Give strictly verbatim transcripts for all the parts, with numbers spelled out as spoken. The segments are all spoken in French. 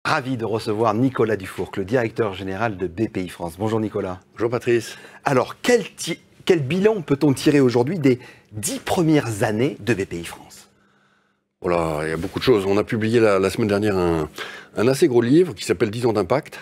ravi de recevoir Nicolas Dufourcq, le directeur général de B P I France. Bonjour Nicolas. Bonjour Patrice. Alors, quel, quel bilan peut-on tirer aujourd'hui des dix premières années de B P I France? Voilà, il y a beaucoup de choses. On a publié la, la semaine dernière un, un assez gros livre qui s'appelle dix ans d'impact,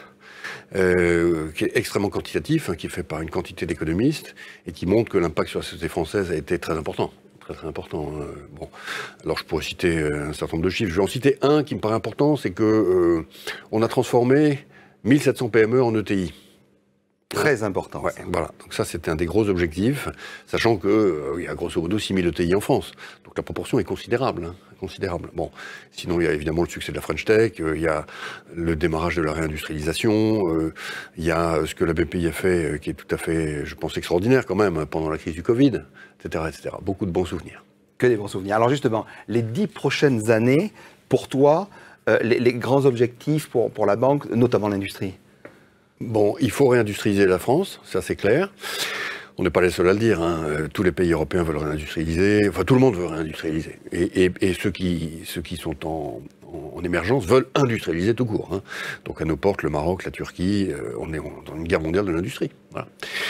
euh, qui est extrêmement quantitatif, hein, qui est fait par une quantité d'économistes et qui montre que l'impact sur la société française a été très important. Très très important. Hein. Bon, alors je pourrais citer un certain nombre de chiffres. Je vais en citer un qui me paraît important, c'est que euh, on a transformé mille sept cents P M E en E T I. Très important. Ouais, voilà. Donc ça, c'était un des gros objectifs, sachant qu'il euh, y a grosso modo six mille E T I en France. Donc la proportion est considérable. Hein, considérable. Bon, sinon, il y a évidemment le succès de la French Tech, il euh, y a le démarrage de la réindustrialisation, il euh, y a ce que la B P I a fait, euh, qui est tout à fait, je pense, extraordinaire quand même, pendant la crise du Covid, et cetera, et cetera. Beaucoup de bons souvenirs. Que des bons souvenirs. Alors justement, les dix prochaines années, pour toi, euh, les, les grands objectifs pour, pour la banque, notamment l'industrie? Bon, il faut réindustrialiser la France, ça c'est clair. On n'est pas les seuls à le dire, hein. Tous les pays européens veulent réindustrialiser, enfin tout le monde veut réindustrialiser. Et, et, et ceux, qui, ceux qui sont en, en émergence veulent industrialiser tout court. Hein. Donc à nos portes, le Maroc, la Turquie, euh, on est dans une guerre mondiale de l'industrie. Voilà.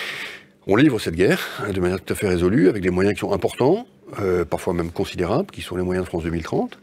On livre cette guerre hein, de manière tout à fait résolue, avec des moyens qui sont importants, euh, parfois même considérables, qui sont les moyens de France deux mille trente,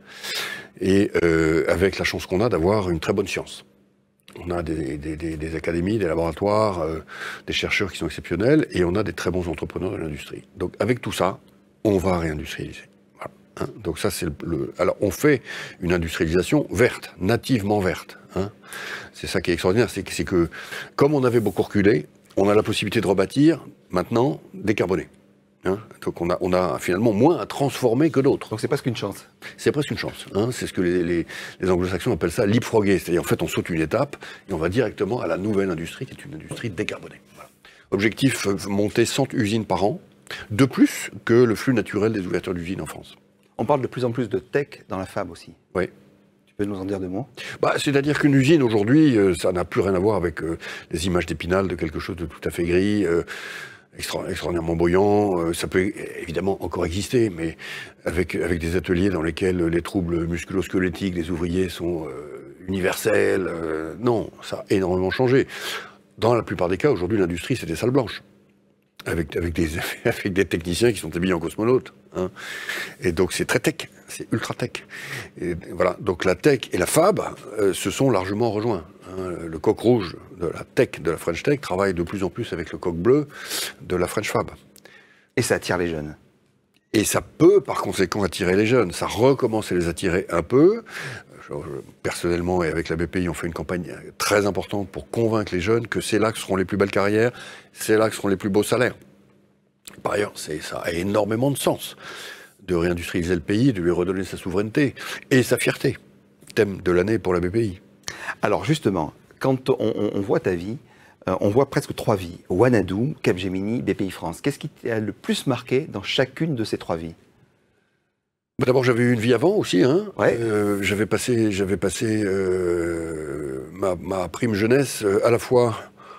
et euh, avec la chance qu'on a d'avoir une très bonne science. On a des, des, des, des académies, des laboratoires, euh, des chercheurs qui sont exceptionnels, et on a des très bons entrepreneurs de l'industrie. Donc avec tout ça, on va réindustrialiser. Voilà, hein. Donc ça, c'est le, le... Alors on fait une industrialisation verte, nativement verte. Hein. C'est ça qui est extraordinaire, c'est que, c'est que comme on avait beaucoup reculé, on a la possibilité de rebâtir, maintenant, décarboné. Hein, donc on a, on a finalement moins à transformer que d'autres. Donc c'est presque une chance. C'est presque une chance. Hein, c'est ce que les, les, les anglo-saxons appellent ça leapfrogger. C'est-à-dire en fait on saute une étape et on va directement à la nouvelle industrie qui est une industrie décarbonée. Voilà. Objectif, monter cent usines par an, de plus que le flux naturel des ouvertures d'usines en France. On parle de plus en plus de tech dans la fab aussi. Oui. Tu peux nous en dire deux mots? Bah, c'est-à-dire qu'une usine aujourd'hui, euh, ça n'a plus rien à voir avec euh, les images d'Épinal de quelque chose de tout à fait gris. Euh, Extra, extraordinairement bruyant, euh, ça peut évidemment encore exister, mais avec, avec des ateliers dans lesquels les troubles musculo-squelettiques des ouvriers sont euh, universels, euh, non, ça a énormément changé. Dans la plupart des cas, aujourd'hui, l'industrie, c'est des salles blanches, avec, avec, des, avec des techniciens qui sont habillés en cosmonautes. Hein. Et donc c'est très tech, c'est ultra tech. Et voilà, donc la tech et la fab euh, se sont largement rejoints. Le coq rouge de la tech, de la French Tech, travaille de plus en plus avec le coq bleu de la French Fab. Et ça attire les jeunes. Et ça peut, par conséquent, attirer les jeunes. Ça recommence à les attirer un peu. Je, je, personnellement, et avec la B P I, on fait une campagne très importante pour convaincre les jeunes que c'est là que seront les plus belles carrières, c'est là que seront les plus beaux salaires. Par ailleurs, c'est, ça a énormément de sens de réindustrialiser le pays, de lui redonner sa souveraineté et sa fierté. Thème de l'année pour la B P I. Alors justement, quand on, on, on voit ta vie, euh, on voit presque trois vies. Wanadoo, Capgemini, B P I France. Qu'est-ce qui t'a le plus marqué dans chacune de ces trois vies? D'abord, j'avais eu une vie avant aussi. Hein. Ouais. Euh, j'avais passé, j'avais passé euh, ma, ma prime jeunesse euh, à la fois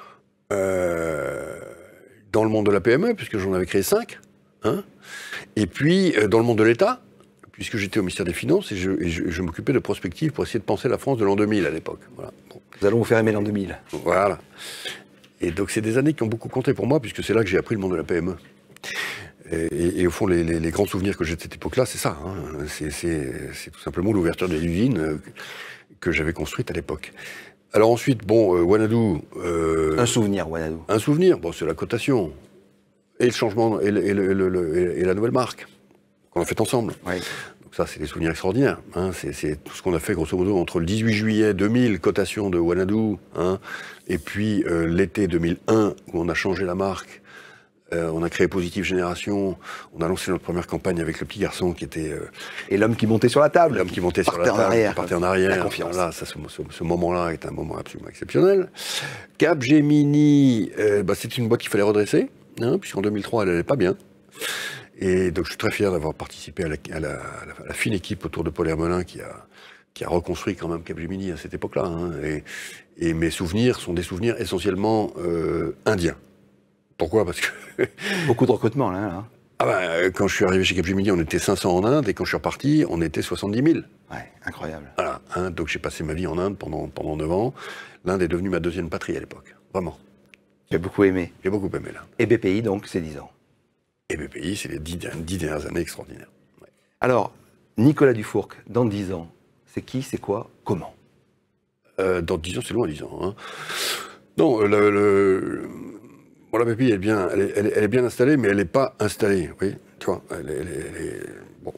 euh, dans le monde de la P M E, puisque j'en avais créé cinq, hein, et puis euh, dans le monde de l'État, puisque j'étais au ministère des Finances et je, et je, je m'occupais de prospective pour essayer de penser la France de l'an deux mille à l'époque. Voilà. Bon. Nous allons vous faire aimer l'an deux mille. Voilà. Et donc c'est des années qui ont beaucoup compté pour moi, puisque c'est là que j'ai appris le monde de la P M E. Et, et, et au fond, les, les, les grands souvenirs que j'ai de cette époque-là, c'est ça. Hein. C'est, c'est, c'est tout simplement l'ouverture des usines que j'avais construite à l'époque. Alors ensuite, bon, euh, Wanadoo... Euh, un souvenir, Wanadoo. Un souvenir, bon, c'est la cotation. Et le changement, et, le, et, le, le, le, et la nouvelle marque. On a fait ensemble. Oui. Donc ça, c'est des souvenirs extraordinaires. Hein. C'est, c'est tout ce qu'on a fait, grosso modo, entre le dix-huit juillet deux mille, cotation de Wanadoo, hein, et puis euh, l'été deux mille un, où on a changé la marque. Euh, on a créé Positive Génération. On a lancé notre première campagne avec le petit garçon qui était... Euh, et l'homme qui montait sur la table. L'homme qui montait sur la table, en arrière. qui partait en arrière. La confiance. Voilà, ça, ce, ce, ce moment-là est un moment absolument exceptionnel. Capgemini, euh, bah, c'est une boîte qu'il fallait redresser, hein, puisqu'en deux mille trois, elle n'allait pas bien. Et donc je suis très fier d'avoir participé à la, à, la, à, la, à la fine équipe autour de Paul Hermelin qui a, qui a reconstruit quand même Capgemini à cette époque-là. Hein. Et, et mes souvenirs sont des souvenirs essentiellement euh, indiens. Pourquoi? Parce que... Beaucoup de recrutement, là. là. Ah ben, quand je suis arrivé chez Capgemini, on était cinq cents en Inde, et quand je suis reparti, on était soixante-dix mille. Ouais, incroyable. Voilà. Hein, donc j'ai passé ma vie en Inde pendant, pendant neuf ans. L'Inde est devenue ma deuxième patrie à l'époque, vraiment. J'ai beaucoup aimé. J'ai beaucoup aimé l'Inde. Et B P I, donc, c'est dix ans. Et B P I, c'est les dix, dix dernières années extraordinaires. Ouais. Alors, Nicolas Dufourcq, dans dix ans, c'est qui, c'est quoi, comment? euh, Dans dix ans, c'est loin, dix ans. Hein. Non, le, le... Bon, la B P I, elle est, bien, elle, est, elle, est, elle est bien installée, mais elle n'est pas installée. Oui, tu vois, elle est, elle est, elle est... Bon.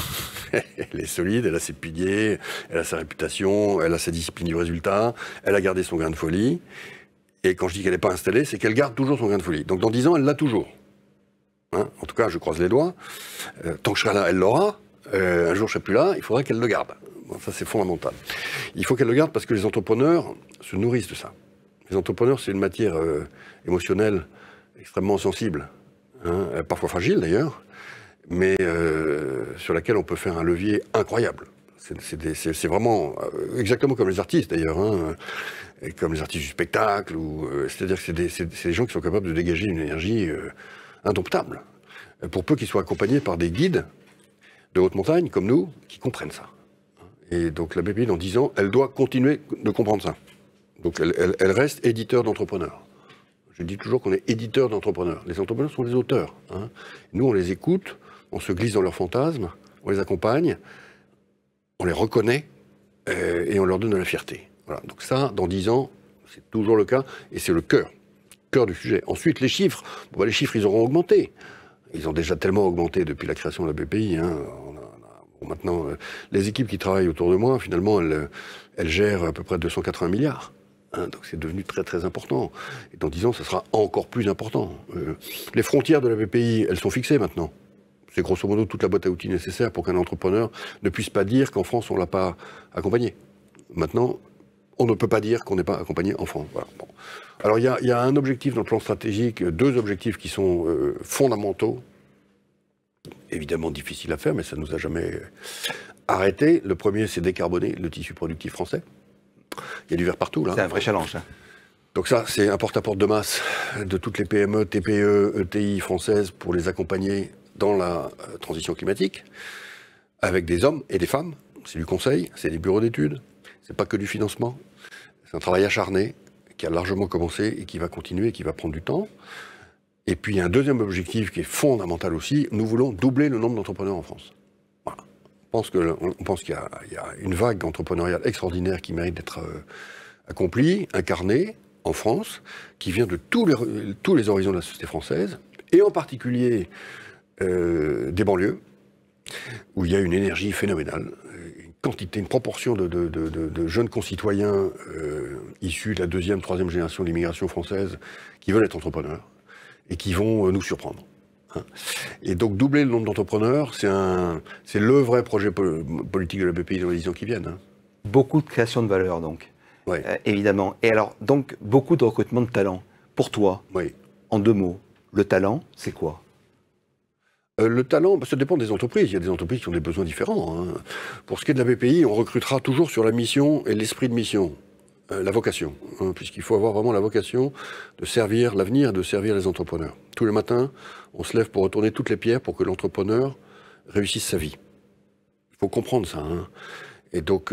Elle est solide, elle a ses piliers, elle a sa réputation, elle a sa discipline du résultat, elle a gardé son grain de folie. Et quand je dis qu'elle n'est pas installée, c'est qu'elle garde toujours son grain de folie. Donc dans dix ans, elle l'a toujours. Hein, en tout cas, je croise les doigts. Euh, tant que je serai là, elle l'aura. Euh, un jour, je ne serai plus là, il faudra qu'elle le garde. Bon, ça, c'est fondamental. Il faut qu'elle le garde parce que les entrepreneurs se nourrissent de ça. Les entrepreneurs, c'est une matière euh, émotionnelle extrêmement sensible, hein, parfois fragile d'ailleurs, mais euh, sur laquelle on peut faire un levier incroyable. C'est vraiment euh, exactement comme les artistes d'ailleurs, hein, et comme les artistes du spectacle. Euh, C'est-à-dire que c'est des, des gens qui sont capables de dégager une énergie euh, indomptable, pour peu qu'ils soient accompagnés par des guides de haute montagne comme nous, qui comprennent ça. Et donc la B P I, dans dix ans, elle doit continuer de comprendre ça. Donc elle, elle, elle reste éditeur d'entrepreneurs. Je dis toujours qu'on est éditeur d'entrepreneurs. Les entrepreneurs sont des auteurs. Hein. Nous, on les écoute, on se glisse dans leurs fantasmes, on les accompagne, on les reconnaît euh, et on leur donne de la fierté. Voilà. Donc ça, dans dix ans, c'est toujours le cas et c'est le cœur, cœur du sujet. Ensuite, les chiffres. Bon, bah, les chiffres, ils auront augmenté. Ils ont déjà tellement augmenté depuis la création de la B P I. Hein. On a, on a, bon, maintenant, euh, les équipes qui travaillent autour de moi, finalement, elles, elles gèrent à peu près deux cent quatre-vingts milliards. Hein, donc c'est devenu très très important. Et dans dix ans, ça sera encore plus important. Euh, les frontières de la B P I, elles sont fixées maintenant. C'est grosso modo toute la boîte à outils nécessaire pour qu'un entrepreneur ne puisse pas dire qu'en France, on ne l'a pas accompagné. Maintenant, on ne peut pas dire qu'on n'est pas accompagné en France. Voilà. Bon. Alors il y, y a un objectif dans le plan stratégique, deux objectifs qui sont euh, fondamentaux, évidemment difficiles à faire, mais ça ne nous a jamais arrêté. Le premier, c'est décarboner le tissu productif français. Il y a du verre partout, là. C'est un vrai challenge. Hein. Donc ça, c'est un porte-à-porte de masse de toutes les P M E, T P E, E T I françaises pour les accompagner dans la euh, transition climatique, avec des hommes et des femmes. C'est du conseil, c'est des bureaux d'études, c'est pas que du financement. C'est un travail acharné qui a largement commencé et qui va continuer et qui va prendre du temps. Et puis il y a un deuxième objectif qui est fondamental aussi. Nous voulons doubler le nombre d'entrepreneurs en France. Voilà. On pense que, on pense qu'il y a, il y a une vague entrepreneuriale extraordinaire qui mérite d'être euh, accomplie, incarnée en France, qui vient de tous les, tous les horizons de la société française, et en particulier euh, des banlieues, où il y a une énergie phénoménale, une quantité, une proportion de, de, de, de, de jeunes concitoyens euh, issus de la deuxième, troisième génération de l'immigration française qui veulent être entrepreneurs et qui vont nous surprendre. Hein. Et donc doubler le nombre d'entrepreneurs, c'est un, c'est le vrai projet po politique de la B P I dans les dix ans qui viennent. Hein. Beaucoup de création de valeur, donc. Ouais. Euh, évidemment. Et alors, donc, beaucoup de recrutement de talent. Pour toi, oui. En deux mots, le talent, c'est quoi? Euh, le talent, bah, ça dépend des entreprises. Il y a des entreprises qui ont des besoins différents. Hein. Pour ce qui est de la B P I, on recrutera toujours sur la mission et l'esprit de mission, euh, la vocation, hein, puisqu'il faut avoir vraiment la vocation de servir l'avenir, de servir les entrepreneurs. Tous les matins, on se lève pour retourner toutes les pierres pour que l'entrepreneur réussisse sa vie. Il faut comprendre ça. Hein. Et donc,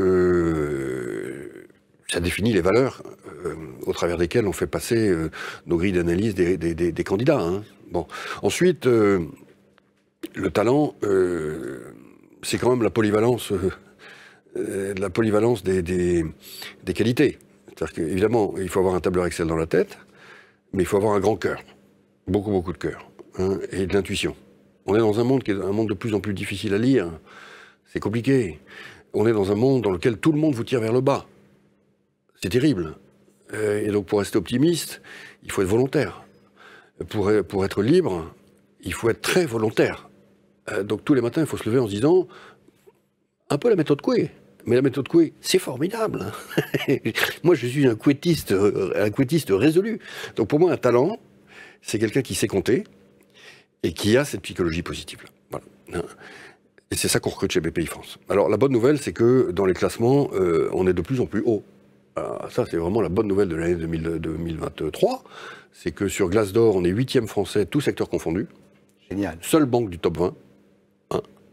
euh, ça définit les valeurs euh, au travers desquelles on fait passer euh, nos grilles d'analyse des, des, des, des candidats. Hein. Bon. Ensuite, euh, le talent, euh, c'est quand même la polyvalence, euh, la polyvalence des, des, des qualités. C'est-à-dire qu'évidemment, il faut avoir un tableur Excel dans la tête, mais il faut avoir un grand cœur, beaucoup, beaucoup de cœur, hein, et de l'intuition. On est dans un monde qui est un monde de plus en plus difficile à lire. C'est compliqué. On est dans un monde dans lequel tout le monde vous tire vers le bas. C'est terrible. Euh, et donc, pour rester optimiste, il faut être volontaire. Pour, pour être libre, il faut être très volontaire. Euh, donc, tous les matins, il faut se lever en se disant un peu la méthode Coué. Mais la méthode Coué, c'est formidable. Moi, je suis un couétiste, un couétiste résolu. Donc, pour moi, un talent, c'est quelqu'un qui sait compter et qui a cette psychologie positive. Voilà. Et c'est ça qu'on recrute chez B P I France. Alors, la bonne nouvelle, c'est que dans les classements, euh, on est de plus en plus haut. Alors, ça, c'est vraiment la bonne nouvelle de l'année deux mille vingt-trois. C'est que sur Glassdoor, on est huitième français, tout secteur confondu. Génial. Seule banque du top vingt. Hein.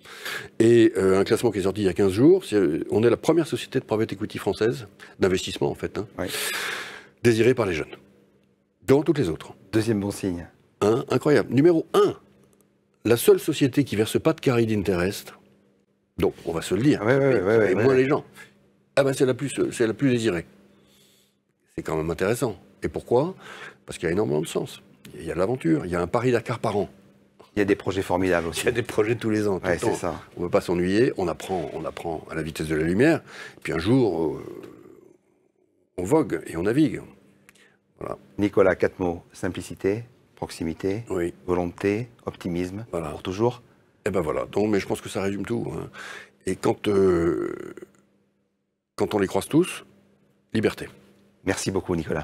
Et euh, un classement qui est sorti il y a quinze jours, c'est, on est la première société de private equity française, d'investissement en fait, hein, oui. désirée par les jeunes, devant toutes les autres. Deuxième bon signe. Hein, incroyable. Numéro un, la seule société qui verse pas de carry d'interest, donc on va se le dire, ouais, ouais, mais, ouais, ouais, et ouais, moins ouais. les gens, ah ben c'est la plus, c'est la plus désirée. C'est quand même intéressant. Et pourquoi? Parce qu'il y a énormément de sens. Il y a de l'aventure, il y a un Paris-Dakar par an. Il y a des projets formidables aussi. Il y a des projets tous les ans. Tout ouais, le temps. c'est ça. On ne peut pas s'ennuyer, on apprend, on apprend à la vitesse de la lumière, et puis un jour, euh, on vogue et on navigue. Voilà. Nicolas, quatre mots. Simplicité, proximité, Oui. volonté, optimisme, Voilà. pour toujours. Et ben voilà, donc, mais je pense que ça résume tout. Hein. Et quand, euh, quand on les croise tous, liberté. Merci beaucoup, Nicolas.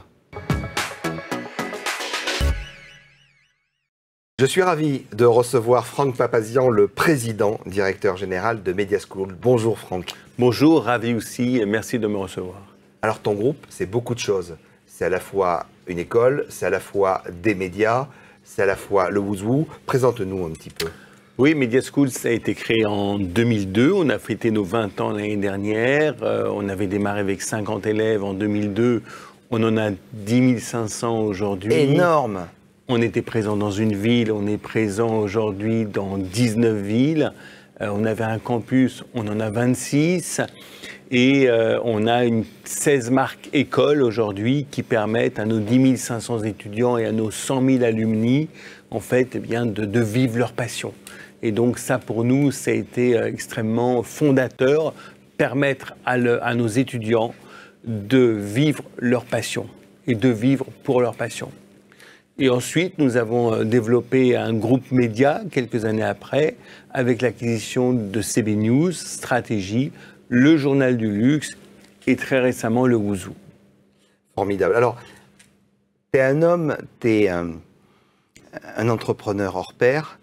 Je suis ravi de recevoir Franck Papazian, le président, directeur général de Media School. Bonjour Franck. Bonjour, ravi aussi et merci de me recevoir. Alors ton groupe, c'est beaucoup de choses. C'est à la fois une école, c'est à la fois des médias, c'est à la fois le Wouzou. Présente-nous un petit peu. Oui, Media School, ça a été créé en deux mille deux. On a fêté nos vingt ans l'année dernière. Euh, on avait démarré avec cinquante élèves en deux mille deux. On en a dix mille cinq cents aujourd'hui. Énorme. On était présent dans une ville, on est présent aujourd'hui dans dix-neuf villes. Euh, on avait un campus, on en a vingt-six. Et euh, on a une seize marques écoles aujourd'hui qui permettent à nos dix mille cinq cents étudiants et à nos cent mille alumni, en fait, eh bien, de, de vivre leur passion. Et donc ça, pour nous, ça a été euh, extrêmement fondateur, permettre à, le, à nos étudiants de vivre leur passion et de vivre pour leur passion. Et ensuite, nous avons développé un groupe média quelques années après, avec l'acquisition de C B News, Stratégie, le Journal du Luxe et très récemment le Wouzou. Formidable. Alors, tu es un homme, tu es un, un entrepreneur hors pair.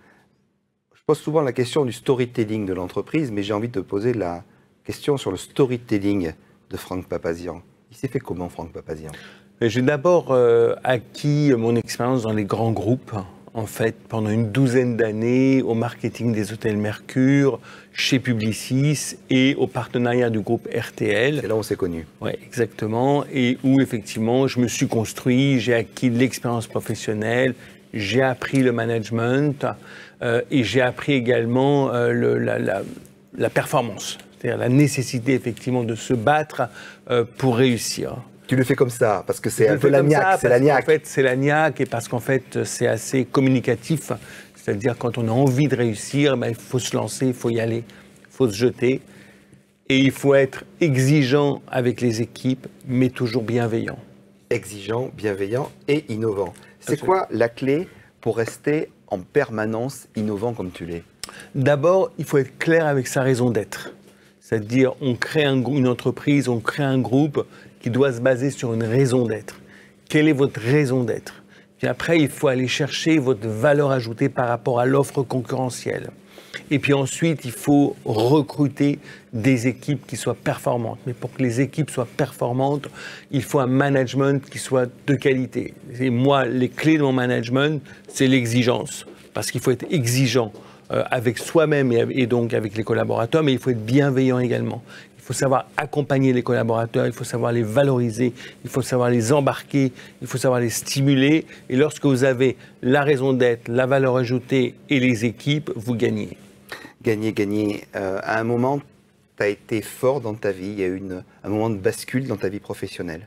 Je pose souvent la question du storytelling de l'entreprise, mais j'ai envie de te poser la question sur le storytelling de Franck Papazian. Il s'est fait comment, Franck Papazian ? J'ai d'abord euh, acquis mon expérience dans les grands groupes, en fait, pendant une douzaine d'années, au marketing des hôtels Mercure, chez Publicis et au partenariat du groupe R T L. C'est là où on s'est connus. Oui, exactement. Et où, effectivement, je me suis construit, j'ai acquis de l'expérience professionnelle, j'ai appris le management euh, et j'ai appris également euh, le, la, la, la performance, c'est-à-dire la nécessité, effectivement, de se battre euh, pour réussir. Tu le fais comme ça, parce que c'est un peu la niaque, c'est la niaque. En fait, c'est la niaque et parce qu'en fait, c'est assez communicatif. C'est-à-dire, quand on a envie de réussir, ben, il faut se lancer, il faut y aller, il faut se jeter. Et il faut être exigeant avec les équipes, mais toujours bienveillant. Exigeant, bienveillant et innovant. C'est quoi la clé pour rester en permanence innovant comme tu l'es ? D'abord, il faut être clair avec sa raison d'être. C'est-à-dire, on crée un, une entreprise, on crée un groupe qui doit se baser sur une raison d'être. Quelle est votre raison d'être ? Puis après, il faut aller chercher votre valeur ajoutée par rapport à l'offre concurrentielle. Et puis ensuite, il faut recruter des équipes qui soient performantes. Mais pour que les équipes soient performantes, il faut un management qui soit de qualité. Et moi, les clés de mon management, c'est l'exigence. Parce qu'il faut être exigeant euh, avec soi-même et, et donc avec les collaborateurs, mais il faut être bienveillant également. Il faut savoir accompagner les collaborateurs, il faut savoir les valoriser, il faut savoir les embarquer, il faut savoir les stimuler. Et lorsque vous avez la raison d'être, la valeur ajoutée et les équipes, vous gagnez. Gagner, gagner. Euh, à un moment, tu as été fort dans ta vie, il y a eu une, un moment de bascule dans ta vie professionnelle.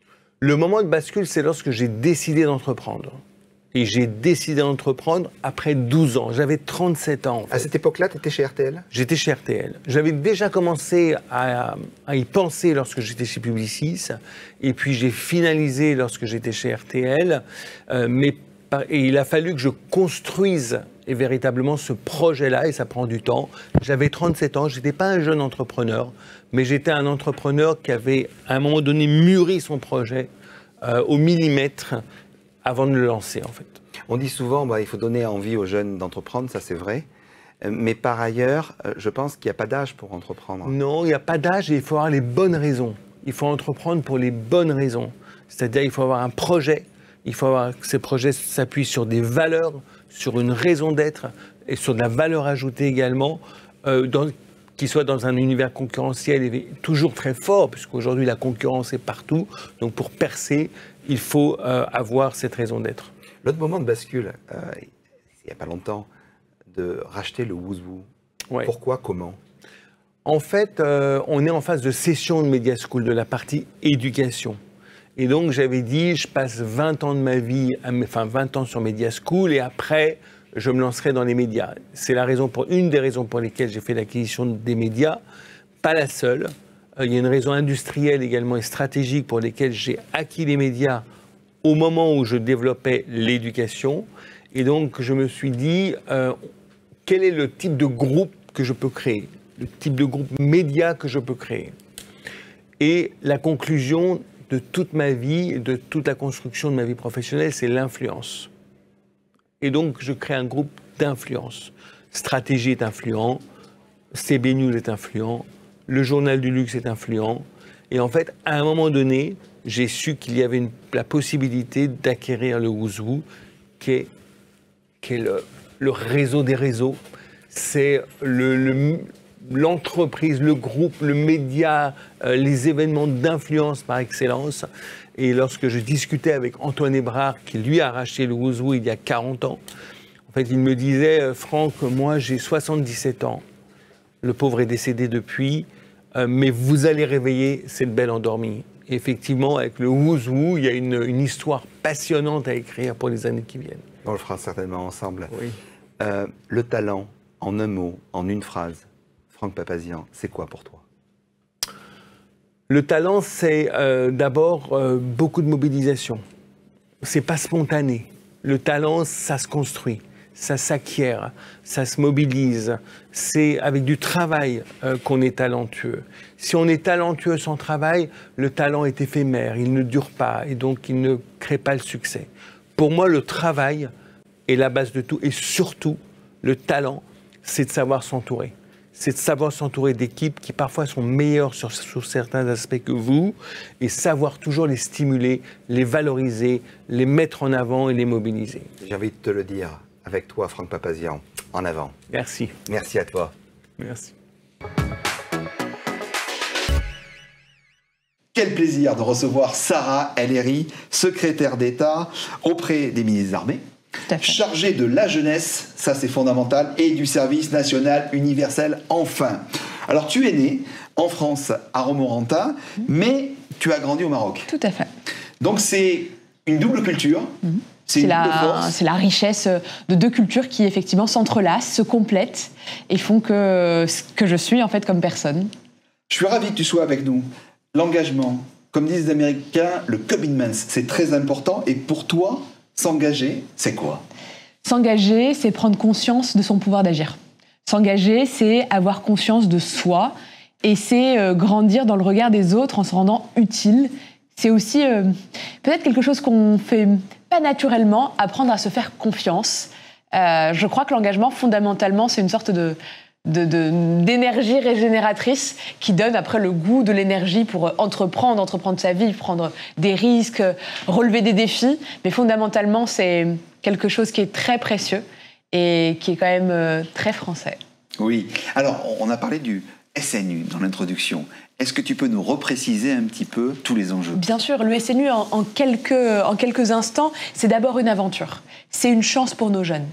Le moment de bascule, c'est lorsque j'ai décidé d'entreprendre. Et j'ai décidé d'entreprendre après douze ans. J'avais trente-sept ans. En fait. À cette époque-là, tu étais chez R T L ? J'étais chez R T L. J'avais déjà commencé à, à y penser lorsque j'étais chez Publicis. Et puis j'ai finalisé lorsque j'étais chez R T L. Euh, mais, et il a fallu que je construise et véritablement ce projet-là, et ça prend du temps. J'avais trente-sept ans, je n'étais pas un jeune entrepreneur, mais j'étais un entrepreneur qui avait, à un moment donné, mûri son projet euh, au millimètre avant de le lancer, en fait. On dit souvent, bah, il faut donner envie aux jeunes d'entreprendre, ça c'est vrai. Mais par ailleurs, je pense qu'il n'y a pas d'âge pour entreprendre. Non, il n'y a pas d'âge et il faut avoir les bonnes raisons. Il faut entreprendre pour les bonnes raisons. C'est-à-dire il faut avoir un projet, il faut avoir que ces projets s'appuient sur des valeurs, sur une raison d'être et sur de la valeur ajoutée également, euh, dans, qui soit dans un univers concurrentiel et toujours très fort, puisqu'aujourd'hui la concurrence est partout. Donc pour percer, il faut euh, avoir cette raison d'être. L'autre moment de bascule, euh, il n'y a pas longtemps, de racheter le Woozoo. Ouais. Pourquoi, comment? En fait, euh, on est en phase de cession de Media School, de la partie éducation. Et donc j'avais dit, je passe vingt ans de ma vie, enfin vingt ans sur Media School, et après, je me lancerai dans les médias. C'est la raison pour, une des raisons pour lesquelles j'ai fait l'acquisition des médias, pas la seule. Euh, il y a une raison industrielle également et stratégique pour lesquelles j'ai acquis les médias au moment où je développais l'éducation. Et donc, je me suis dit, euh, quel est le type de groupe que je peux créer, le type de groupe média que je peux créer. Et la conclusion de toute ma vie, de toute la construction de ma vie professionnelle, c'est l'influence. Et donc, je crée un groupe d'influence. Stratégie est influent, C B News est influent, le Journal du Luxe est influent. Et en fait, à un moment donné, j'ai su qu'il y avait une, la possibilité d'acquérir le Woozoo, qui est, qui est le, le réseau des réseaux. C'est le, le, l'entreprise, le groupe, le média, euh, les événements d'influence par excellence. Et lorsque je discutais avec Antoine Hébrard, qui lui a racheté le Woozoo il y a quarante ans, en fait, il me disait « Franck, moi j'ai soixante-dix-sept ans, le pauvre est décédé depuis, euh, mais vous allez réveiller cette belle endormie. » Et effectivement, avec le Woozoo, il y a une, une histoire passionnante à écrire pour les années qui viennent. On le fera certainement ensemble. Oui. Euh, le talent, en un mot, en une phrase, Franck Papazian, c'est quoi pour toi? Le talent, c'est euh, d'abord euh, beaucoup de mobilisation. C'est pas spontané. Le talent, ça se construit, ça s'acquiert, ça se mobilise. C'est avec du travail euh, qu'on est talentueux. Si on est talentueux sans travail, le talent est éphémère, il ne dure pas et donc il ne crée pas le succès. Pour moi, le travail est la base de tout et surtout, le talent, c'est de savoir s'entourer. C'est de savoir s'entourer d'équipes qui parfois sont meilleures sur, sur certains aspects que vous et savoir toujours les stimuler, les valoriser, les mettre en avant et les mobiliser. J'ai envie de te le dire avec toi, Franck Papazian, en avant. Merci. Merci à toi. Merci. Quel plaisir de recevoir Sarah El-Haïry, secrétaire d'État auprès des ministres des Armées, chargée de la jeunesse, ça c'est fondamental, et du service national universel, enfin. Alors tu es née en France, à Romorantin, mmh. mais tu as grandi au Maroc. Tout à fait. Donc c'est une double culture. Mmh. C'est, c'est, la, c'est la richesse de deux cultures qui effectivement s'entrelacent, se complètent et font que ce que je suis en fait comme personne. Je suis ravi que tu sois avec nous. L'engagement, comme disent les Américains, le commitment, c'est très important. Et pour toi, s'engager, c'est quoi? S'engager, c'est prendre conscience de son pouvoir d'agir. S'engager, c'est avoir conscience de soi et c'est euh, grandir dans le regard des autres en se rendant utile. C'est aussi euh, peut-être quelque chose qu'on fait pas naturellement, apprendre à se faire confiance. Euh, je crois que l'engagement, fondamentalement, c'est une sorte de, de, de, d'énergie régénératrice qui donne après le goût de l'énergie pour entreprendre, entreprendre sa vie, prendre des risques, relever des défis. Mais fondamentalement, c'est quelque chose qui est très précieux et qui est quand même euh, très français. Oui. Alors, on a parlé du S N U dans l'introduction. Est-ce que tu peux nous repréciser un petit peu tous les enjeux? Bien sûr, le S N U, en, en, quelques, en quelques instants, c'est d'abord une aventure. C'est une chance pour nos jeunes.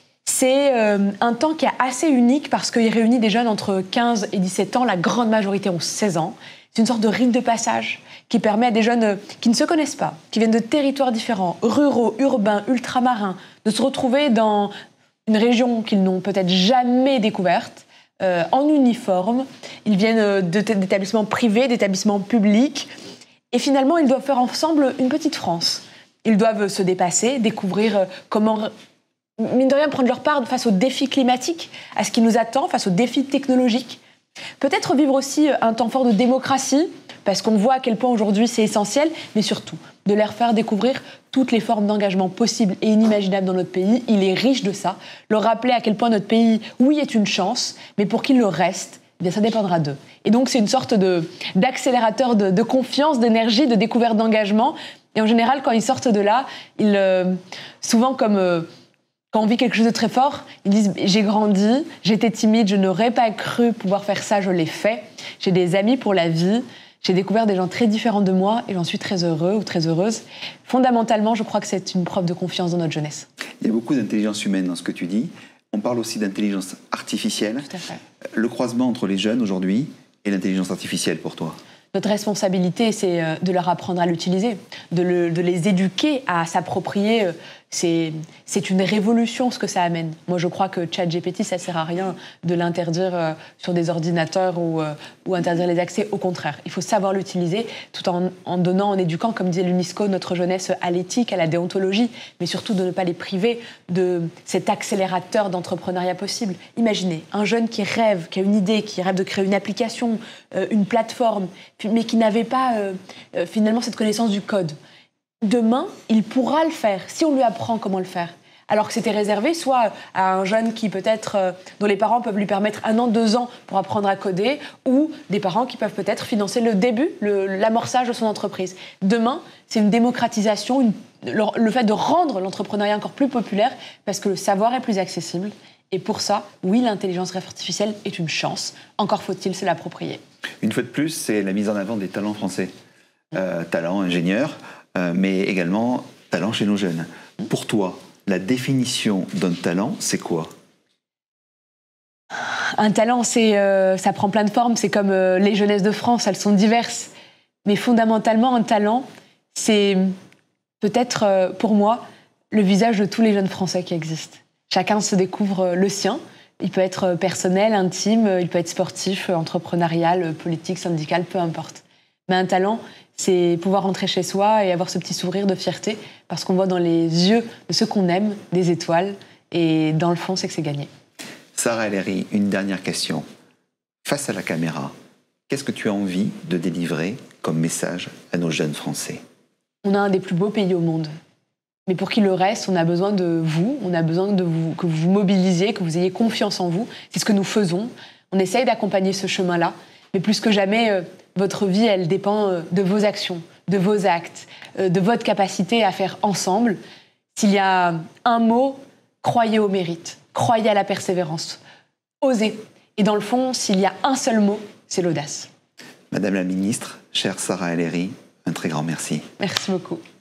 C'est euh, un temps qui est assez unique parce qu'il réunit des jeunes entre quinze et dix-sept ans. La grande majorité ont seize ans. C'est une sorte de rite de passage qui permet à des jeunes qui ne se connaissent pas, qui viennent de territoires différents, ruraux, urbains, ultramarins, de se retrouver dans une région qu'ils n'ont peut-être jamais découverte, Euh, en uniforme. Ils viennent de, d'établissements privés, d'établissements publics. Et finalement, ils doivent faire ensemble une petite France. Ils doivent se dépasser, découvrir comment, mine de rien, prendre leur part face aux défis climatiques, à ce qui nous attend, face aux défis technologiques. Peut-être vivre aussi un temps fort de démocratie, parce qu'on voit à quel point aujourd'hui c'est essentiel, mais surtout de leur faire découvrir toutes les formes d'engagement possibles et inimaginables dans notre pays. Il est riche de ça. Leur rappeler à quel point notre pays, oui, est une chance, mais pour qu'il le reste, eh bien, ça dépendra d'eux. Et donc, c'est une sorte de, d'accélérateur de, de confiance, d'énergie, de découverte d'engagement. Et en général, quand ils sortent de là, ils, euh, souvent comme... Euh, quand on vit quelque chose de très fort, ils disent « j'ai grandi, j'étais timide, je n'aurais pas cru pouvoir faire ça, je l'ai fait. J'ai des amis pour la vie, j'ai découvert des gens très différents de moi et j'en suis très heureux ou très heureuse. » Fondamentalement, je crois que c'est une preuve de confiance dans notre jeunesse. Il y a beaucoup d'intelligence humaine dans ce que tu dis. On parle aussi d'intelligence artificielle. Tout à fait. Le croisement entre les jeunes aujourd'hui et l'intelligence artificielle pour toi? Notre responsabilité, c'est de leur apprendre à l'utiliser, de, le, de les éduquer à s'approprier. C'est, c'est une révolution ce que ça amène. Moi, je crois que ChatGPT, ça ne sert à rien de l'interdire sur des ordinateurs ou, ou interdire les accès. Au contraire, il faut savoir l'utiliser tout en, en donnant, en éduquant, comme disait l'UNESCO, notre jeunesse à l'éthique, à la déontologie, mais surtout de ne pas les priver de cet accélérateur d'entrepreneuriat possible. Imaginez, un jeune qui rêve, qui a une idée, qui rêve de créer une application, euh, une plateforme, mais qui n'avait pas euh, euh, finalement cette connaissance du code. Demain, il pourra le faire si on lui apprend comment le faire. Alors que c'était réservé soit à un jeune qui peut-être, euh, dont les parents peuvent lui permettre un an, deux ans pour apprendre à coder, ou des parents qui peuvent peut-être financer le début, le, l'amorçage de son entreprise. Demain, c'est une démocratisation, une, le, le fait de rendre l'entrepreneuriat encore plus populaire parce que le savoir est plus accessible. Et pour ça, oui, l'intelligence artificielle est une chance. Encore faut-il se l'approprier. Une fois de plus, c'est la mise en avant des talents français. Euh, talents ingénieurs, euh, mais également talents chez nos jeunes. Pour toi, la définition d'un talent, c'est quoi? Un talent, c'est, euh, ça prend plein de formes. C'est comme euh, les jeunesses de France, elles sont diverses. Mais fondamentalement, un talent, c'est peut-être, euh, pour moi, le visage de tous les jeunes Français qui existent. Chacun se découvre le sien. Il peut être personnel, intime, il peut être sportif, entrepreneurial, politique, syndical, peu importe. Mais un talent, c'est pouvoir rentrer chez soi et avoir ce petit sourire de fierté parce qu'on voit dans les yeux de ceux qu'on aime des étoiles et dans le fond, c'est que c'est gagné. Sarah El-Haïry, une dernière question. Face à la caméra, qu'est-ce que tu as envie de délivrer comme message à nos jeunes Français? On a un des plus beaux pays au monde. Mais pour qu'il le reste, on a besoin de vous, on a besoin de vous, que vous vous mobilisiez, que vous ayez confiance en vous. C'est ce que nous faisons. On essaye d'accompagner ce chemin-là. Mais plus que jamais, euh, votre vie, elle dépend euh, de vos actions, de vos actes, euh, de votre capacité à faire ensemble. S'il y a un mot, croyez au mérite, croyez à la persévérance, osez. Et dans le fond, s'il y a un seul mot, c'est l'audace. Madame la ministre, chère Sarah El-Haïry, un très grand merci. Merci beaucoup.